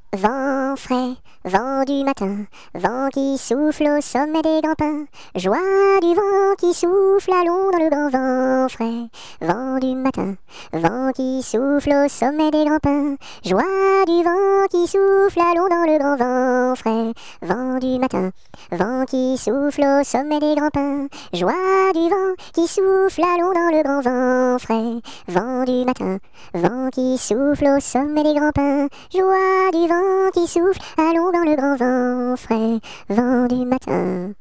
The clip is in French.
Vent frais, vent du matin, vent qui souffle au sommet des grands pins, joie du vent qui souffle, allons dans le grand vent frais. Vent du matin, vent qui souffle au sommet des grands pins, joie du vent qui souffle, allons dans le grand vent frais. Vent du matin, vent qui souffle au sommet des grands pins, joie du vent qui souffle, allons dans le grand vent frais. Vent du matin, vent qui souffle au sommet des grands pins, joie du vent qui souffle, allons dans le grand vent frais, vent du matin.